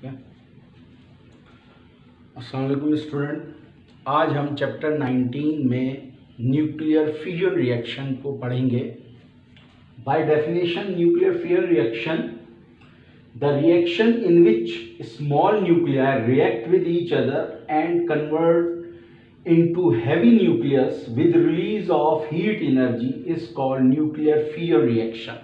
है। अस्सलाम वालेकुम स्टूडेंट, आज हम चैप्टर 19 में न्यूक्लियर फ्यूजन रिएक्शन को पढ़ेंगे। By definition, nuclear fusion reaction, the reaction in which small nuclei react with each other and convert into heavy nucleus with release of heat energy is called nuclear fusion reaction.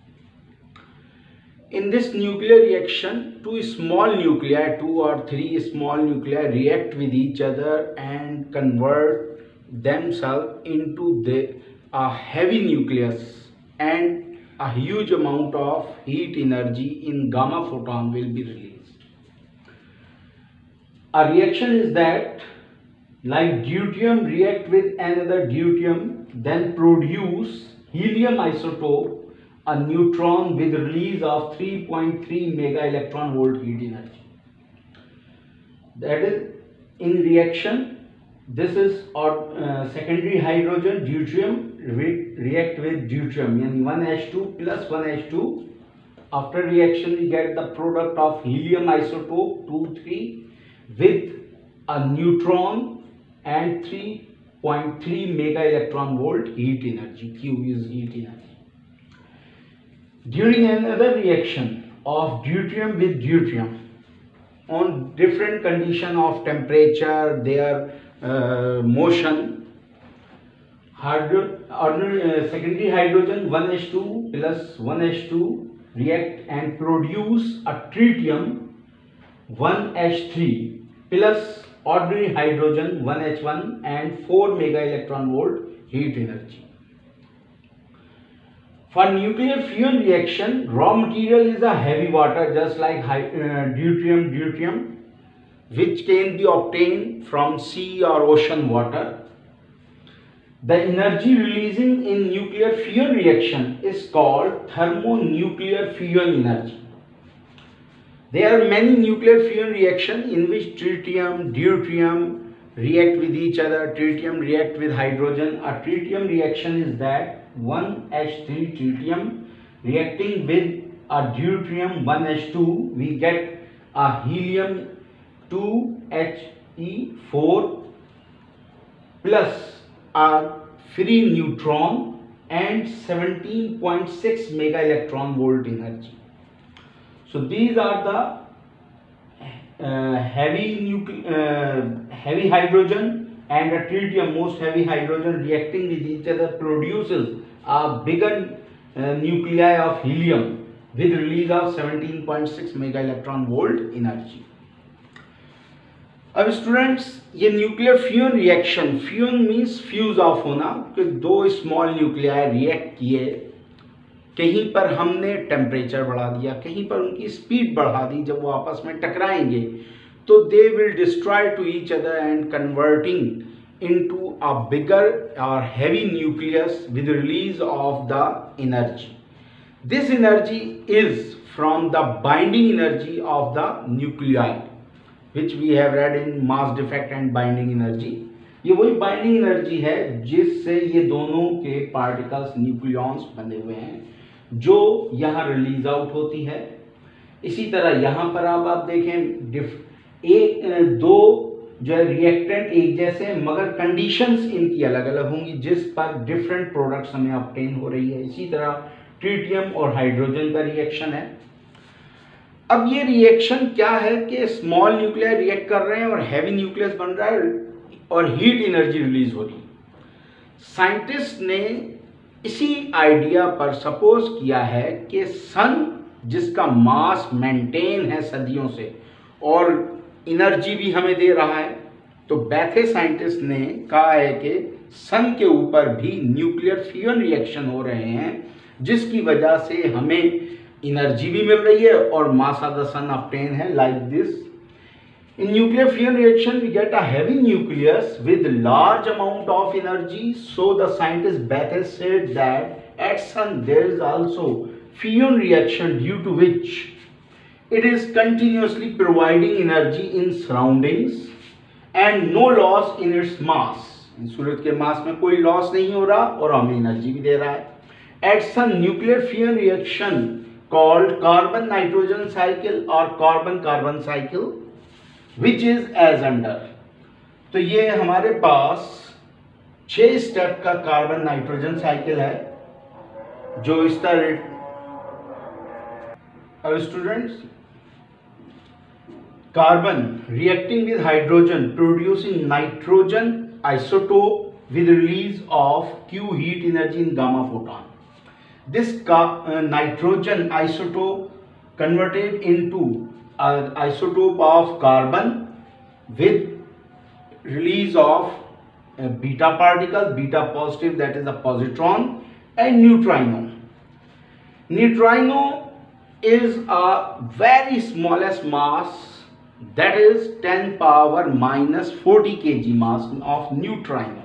In this nuclear reaction, two small nuclei, 2 or 3 small nuclei react with each other and convert themselves into a heavy nucleus, and a huge amount of heat energy in gamma photon will be released. A reaction is that like deuterium react with another deuterium, then produce helium isotope, a neutron with release of 3.3 mega electron volt heat energy. That is, in reaction, this is secondary hydrogen deuterium react with deuterium, yani 1H2 plus 1H2. After reaction, we get the product of helium isotope 2,3 with a neutron and 3.3 mega electron volt heat energy. Q is heat energy. During another reaction of deuterium with deuterium, on different condition of temperature, their motion, secondary hydrogen 1H2 plus 1H2 react and produce a tritium 1H3 plus ordinary hydrogen 1H1 and 4 mega electron volt heat energy. For nuclear fusion reaction, raw material is a heavy water just like deuterium, which can be obtained from sea or ocean water. The energy releasing in nuclear fusion reaction is called thermonuclear fusion energy. There are many nuclear fusion reactions in which tritium, deuterium react with each other. Tritium react with hydrogen. A tritium reaction is that 1H3 tritium reacting with a deuterium 1H2, we get a helium 2He4 plus a free neutron and 17.6 mega electron volt energy. So these are the heavy hydrogen and a tritium, most heavy hydrogen reacting with each other produces a bigger nuclei of helium with release of 17.6 mega electron volt energy. अब students, ये nuclear fusion reaction, fusion means fuse off होना, कि दो small nuclei react किए, कहीं पर हमने temperature बढ़ा दिया, कहीं पर उनकी स्पीड बढ़ा दी, जब वो आपस में टकराएंगे तो they will destroy to each other and converting into a bigger और heavy nucleus with release of the energy. This energy is from the binding energy of the nuclei which we have read in mass defect and binding energy. ये वही binding energy है जिससे ये दोनों के particles nucleons बने हुए हैं, जो यहाँ रिलीज आउट होती है. इसी तरह यहाँ पर आप देखें, दो जो है रिएक्टेंट एक जैसे, मगर कंडीशंस इनकी अलग अलग होंगी जिस पर डिफरेंट प्रोडक्ट्स हमें ऑब्टेन हो रही है. इसी तरह ट्रिटियम और हाइड्रोजन का रिएक्शन है. अब ये रिएक्शन क्या है कि स्मॉल न्यूक्लियर रिएक्ट कर रहे हैं और हैवी न्यूक्लियस बन रहा है और हीट एनर्जी रिलीज हो रही है. साइंटिस्ट ने इसी आइडिया पर सपोज किया है कि सन, जिसका मास मेंटेन है सदियों से और एनर्जी भी हमें दे रहा है, तो बैथे साइंटिस्ट ने कहा है कि सन के ऊपर भी न्यूक्लियर फ्यूजन रिएक्शन हो रहे हैं, जिसकी वजह से हमें एनर्जी भी मिल रही है और mass of the sun obtain है like this. In nuclear fusion reaction, we get a heavy nucleus with large amount of energy. So the scientist Bethe said that at Sun there is also fusion reaction due to which it is continuously providing energy in surroundings and no loss in its mass. सूरज के mass में कोई loss नहीं हो रहा और हमें energy भी दे रहा है. At Sun, nuclear fusion reaction called carbon nitrogen cycle or carbon carbon cycle, which is as under. तो ये हमारे पास 6 स्टेप का कार्बन नाइट्रोजन साइकिल है जो इस तरह। अब students, carbon reacting with hydrogen producing nitrogen isotope with release of Q heat energy in gamma photon. This nitrogen isotope converted into an isotope of carbon with release of a beta particle, beta positive, that is a positron, and neutrino. Neutrino is a very smallest mass, that is 10 power minus 40 kg mass of neutrino.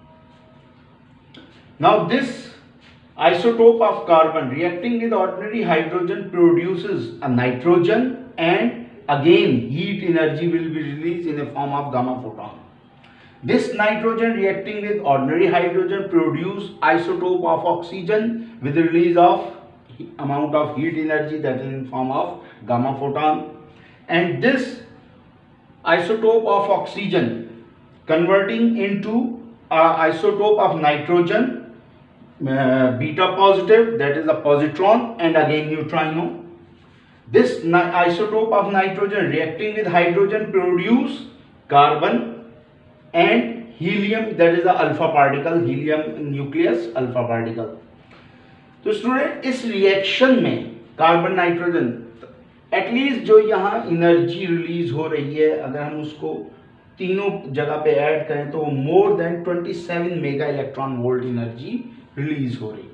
Now this isotope of carbon reacting with ordinary hydrogen produces a nitrogen, and again heat energy will be released in the form of gamma photon. This nitrogen reacting with ordinary hydrogen produce isotope of oxygen with the release of amount of heat energy, that is in form of gamma photon. And this isotope of oxygen converting into isotope of nitrogen, beta positive, that is a positron, and again neutrino. This isotope of nitrogen reacting with hydrogen produce carbon and helium, that is the alpha particle, helium nucleus alpha particle. तो student इस reaction में carbon nitrogen at least जो यहाँ energy release हो रही है, अगर हम उसको तीनों जगह पे ऐड करें तो वो more than 27 mega electron volt energy release हो रही।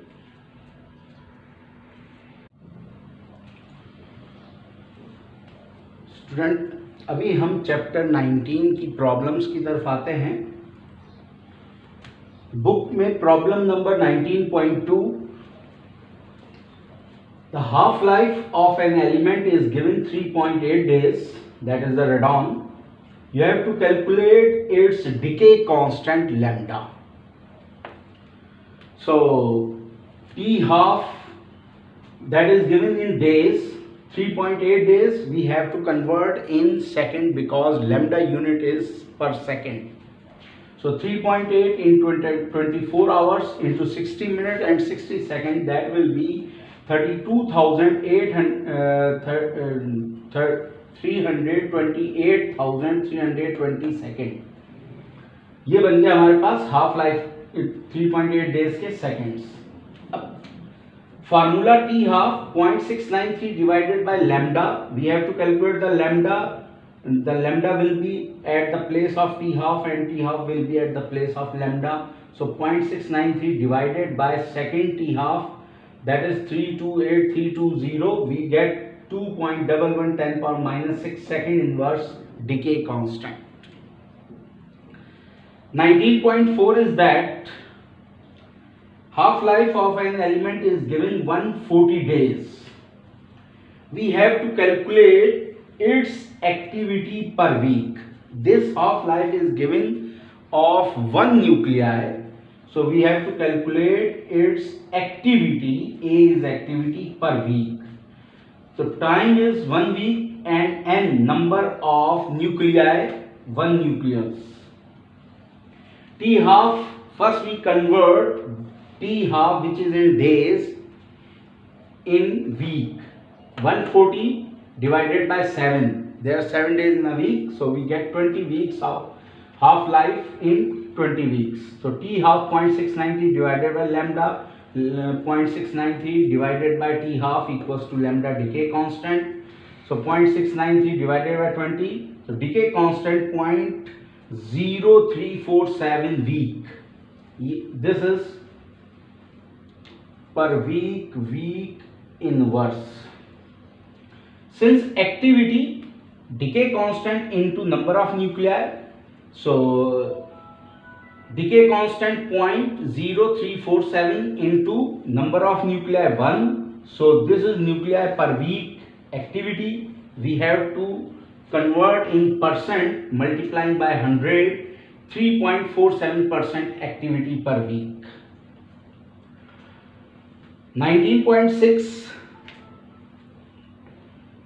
स्टूडेंट, अभी हम चैप्टर 19 की प्रॉब्लम्स की तरफ आते हैं। बुक में problem number 19.2, the half life of an element is given 3.8 days, that is the radon. You have to calculate its decay constant lambda. So T half, that is given in days, 3.8 days, we have to convert in second because lambda unit is per second. So 3.8 in 24 hours into 60 minutes and 60 seconds, that will be 328,320 second. ये बन गया हमारे पास half life 3.8 days के seconds. अब formula T half 0.693 divided by lambda, we have to calculate the lambda. The lambda will be at the place of T half and T half will be at the place of lambda. So 0.693 divided by second T half, that is 328,320, we get 2.11 10 power minus 6 second inverse decay constant. 19.4 is that half life of an element is given 140 days. We have to calculate its activity per week. This half life is given of one nuclei, so we have to calculate its activity. A is activity per week, so time is 1 week and n number of nuclei, 1 nucleus. T half, first we convert T half, which is in days, in week. 140 divided by 7, there are 7 days in a week, so we get 20 weeks of half life in 20 weeks. So T half 0.693 divided by lambda, 0.693 divided by T half equals to lambda decay constant. So 0.693 divided by 20, so decay constant 0.0347 week. This is per week, week inverse. Since activity, decay constant into number of nuclei, so decay constant 0.0347 into number of nuclei 1, so this is nuclei per week activity. We have to convert in percent, multiplying by 100, 3.47% activity per week. 19.6,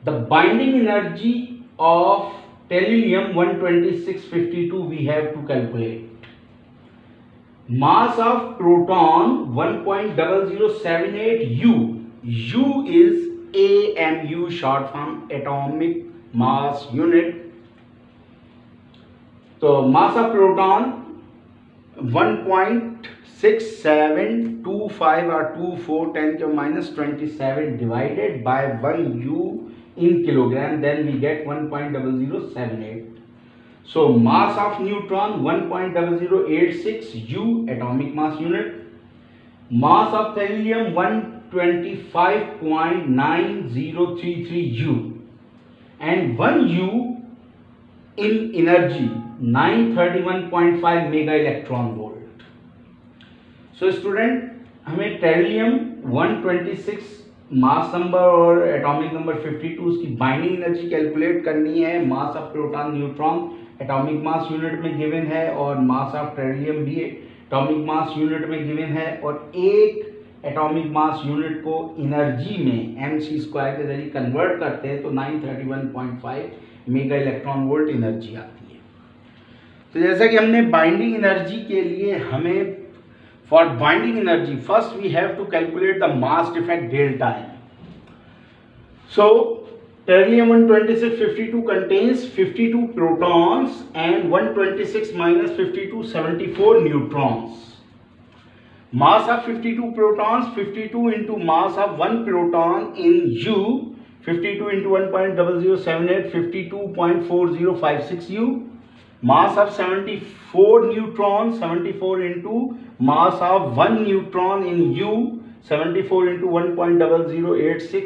The binding energy of tellurium 12652 we have to calculate. Mass of proton 1.0078 U. U is AMU, short form atomic mass unit. So mass of proton 1.6725 or 24 10⁻27 divided by 1 U in kilogram, then we get 1.0078. So mass of neutron 1.0086 U, atomic mass unit. Mass of tellurium 125.9033 U, and 1 U in energy 931.5 mega electron volt. So student, हमें tellurium 126 mass number और atomic number 52 उसकी binding energy calculate करनी है. Mass of proton neutron atomic mass unit में given है और mass of tellurium भी atomic mass unit में गिवन है, और एक एटॉमिक मास यूनिट को एनर्जी में mc² के जरिए कन्वर्ट करते हैं तो 931.5 मेगा इलेक्ट्रॉन वोल्ट एनर्जी आती है. तो जैसा कि हमने बाइंडिंग एनर्जी के लिए हमें for binding energy first we have to calculate the mass defect delta M. So tellurium 12652 contains 52 protons and 126 minus 52 74 neutrons. Mass of 52 protons 52 into mass of 1 proton in U, 52 into 1.0078 52.4056 U. Mass of 74 neutrons 74 into mass of 1 neutron in U, 74 into 1.0086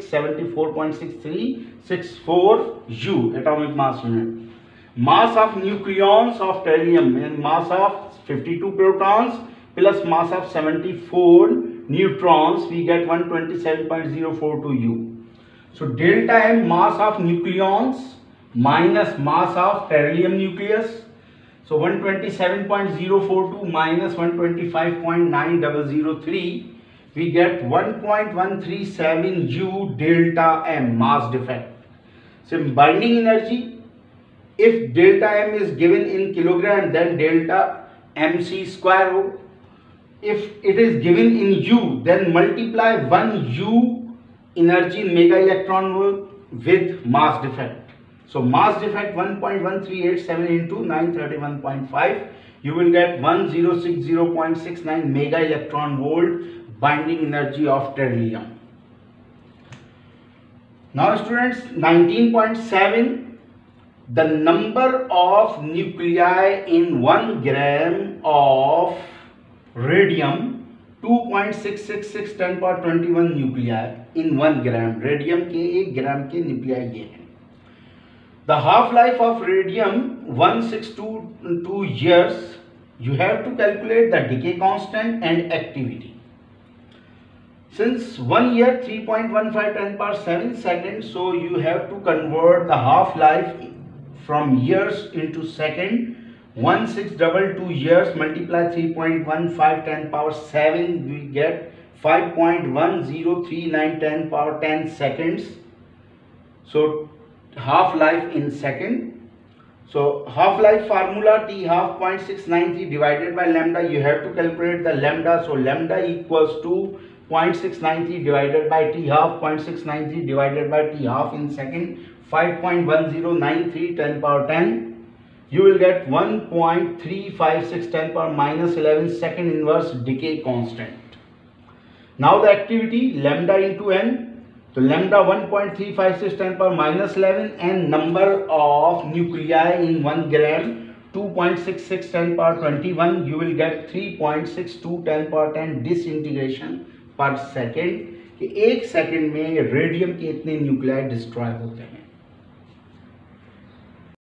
74.6364 U, atomic mass unit. Mass of nucleons of tellurium and mass of 52 protons plus mass of 74 neutrons, we get 127.042 U. So delta M, mass of nucleons minus mass of tellurium nucleus. So 127.042 minus 125.9003, we get 1.137 U delta M, mass defect. So binding energy, if delta M is given in kilogram, then delta mc² हो. If it is given in U, then multiply 1 U energy in mega electron volt with mass defect. So mass defect 1.1387 into 931.5, you will get 1060.69 mega electron volt binding energy of tellurium. Now students, 19.7, the number of nuclei in 1 gram of radium 2.666 10⁻21 nuclei in 1 gram. Radium के 1 gram के nuclei ये हैं. The half life of radium 1622 years. You have to calculate the decay constant and activity. Since 1 year 3.15 10⁻7 seconds, so you have to convert the half life from years into second. 1622 years multiply 3.15 10⁻7, we get 5.1039 10⁻10 seconds. So half life in second. So half life formula T half 0.693 divided by lambda. You have to calculate the lambda. So lambda equals to 0.693 divided by T half, 0.693 divided by T half in second, 5.1093 10⁻10. You will get 1.356 10⁻−11 second inverse decay constant. Now the activity lambda into n. So lambda 1.356 10⁻−11 and number of nuclei in 1 gram 2.66 10⁻21. You will get 3.62 10⁻10 disintegration per second. कि 1 second में radium के इतने nuclei destroy होते हैं.